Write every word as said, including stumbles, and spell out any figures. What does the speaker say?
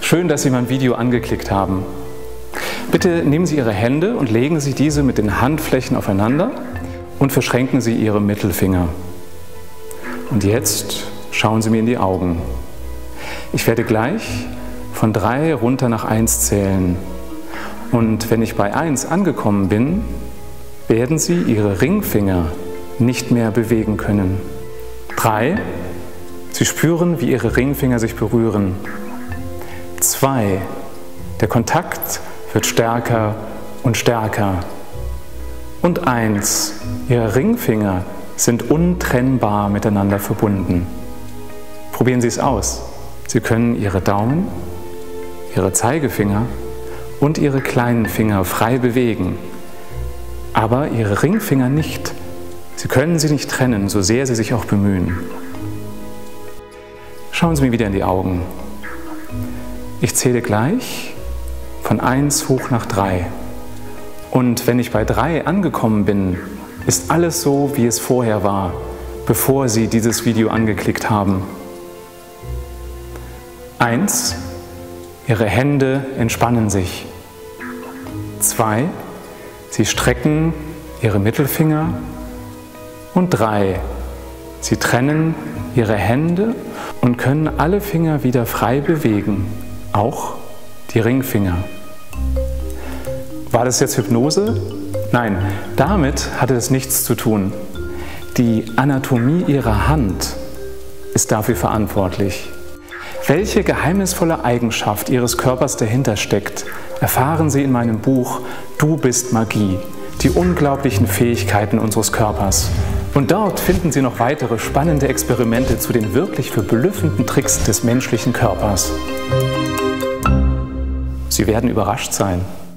Schön, dass Sie mein Video angeklickt haben. Bitte nehmen Sie Ihre Hände und legen Sie diese mit den Handflächen aufeinander und verschränken Sie Ihre Mittelfinger. Und jetzt schauen Sie mir in die Augen. Ich werde gleich von drei runter nach eins zählen. Und wenn ich bei eins angekommen bin, werden Sie Ihre Ringfinger nicht mehr bewegen können. Drei. Sie spüren, wie Ihre Ringfinger sich berühren. Zwei. Der Kontakt wird stärker und stärker. Und eins. Ihre Ringfinger sind untrennbar miteinander verbunden. Probieren Sie es aus. Sie können Ihre Daumen, Ihre Zeigefinger und Ihre kleinen Finger frei bewegen, aber Ihre Ringfinger nicht. Sie können sie nicht trennen, so sehr Sie sich auch bemühen. Schauen Sie mir wieder in die Augen. Ich zähle gleich von eins hoch nach drei. Und wenn ich bei drei angekommen bin, ist alles so, wie es vorher war, bevor Sie dieses Video angeklickt haben. Eins. Ihre Hände entspannen sich. Zwei. Sie strecken Ihre Mittelfinger. Und drei. Sie trennen Ihre Hände und können alle Finger wieder frei bewegen, auch die Ringfinger. War das jetzt Hypnose? Nein, damit hatte es nichts zu tun. Die Anatomie Ihrer Hand ist dafür verantwortlich. Welche geheimnisvolle Eigenschaft Ihres Körpers dahinter steckt, erfahren Sie in meinem Buch Du bist Magie, die unglaublichen Fähigkeiten unseres Körpers. Und dort finden Sie noch weitere spannende Experimente zu den wirklich verblüffenden Tricks des menschlichen Körpers. Sie werden überrascht sein.